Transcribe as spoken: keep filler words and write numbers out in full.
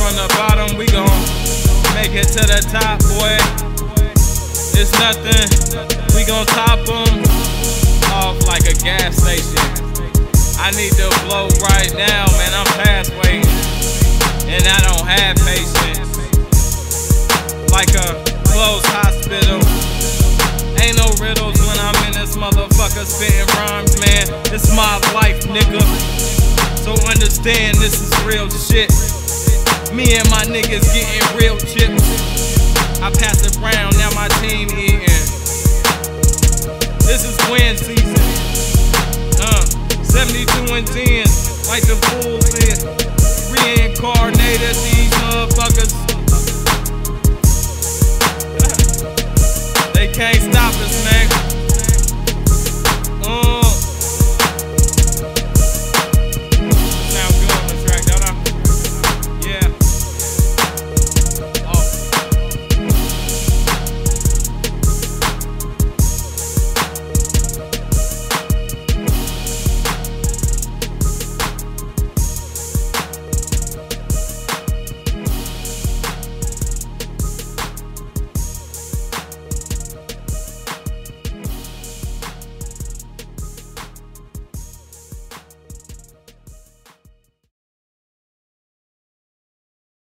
from the bottom, we gon' make it to the top, boy. It's nothing, we gon' top them off like a gas station. I need to blow right now, man, I'm past waiting, and I don't have patience. Like a closed hospital, ain't no riddles when I'm in this motherfucker spitting rhymes, man. It's my life, nigga, so understand this is real shit. Me and my niggas getting real chips. I pass it round, now my team eating. This is win season. Uh, seventy-two and ten, like the Bulls is. Reincarnated.